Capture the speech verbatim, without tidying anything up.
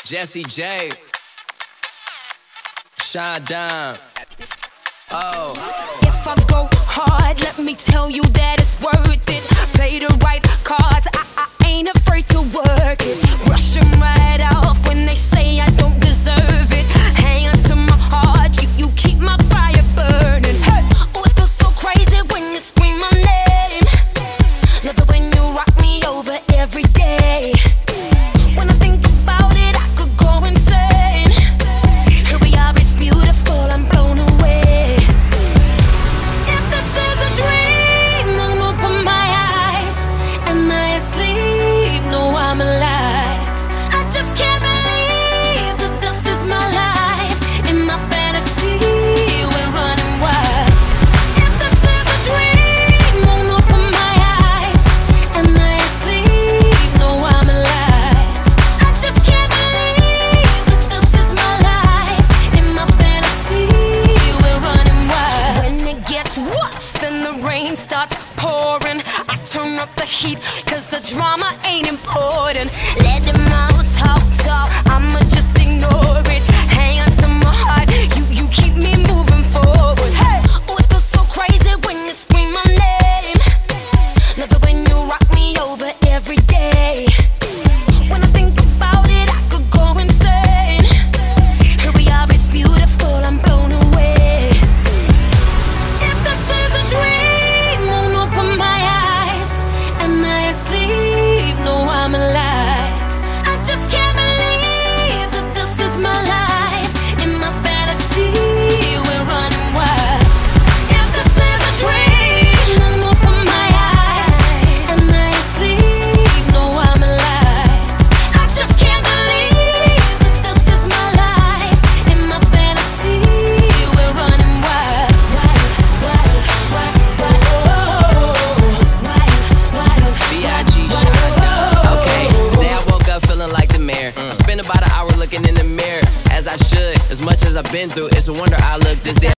Jesse J, Sean Dime. Oh. If I go hard, let me tell you that it's worth it. Play the right cards, I, I ain't afraid to work it. Brush 'em right off when they say I don't deserve it. Hang on to my heart, you, you keep my fire burning. Hey. Oh, it feels so crazy when you scream my name. Love it when you rock me over every day. When I think about it, I could go insane. Here we are, it's beautiful, I'm blown away. If this is a dream, don't open my eyes. Am I asleep? No, I'm alive. I just can't believe that this is my life. In my fantasy, we're running wild. If this is a dream, don't open my eyes. Am I asleep? No, I'm alive. I just can't believe that this is my life. In my fantasy, we're running wild. When it gets rough and the rain starts pouring, I turn up the heat, cause the drama ain't important. Let them all talk, talk, I'ma just ignore it. Hang on to my heart, you, you keep me moving forward. Hey, oh, it feels so crazy when you scream my name. Love it when you rock me over every day. When I think about it, I could go insane. Here we are, it's beautiful, I'm blown away. If this is a dream, won't open my eyes. Am I asleep? No, I'm alive. I just can't believe that this is my life. In my fantasy, we're running wild. If this is a dream, won't open my eyes. Am I asleep? No, I'm alive. I just can't believe that this is my life. In my fantasy, we're running wild. Wild, wild, wild, wild, wild, wild. B I G Sean Dime. Okay, today I woke up feeling like the mayor. I spent about an hour looking in the mirror, as I should. As much as I've been through, it's a wonder I look this damn.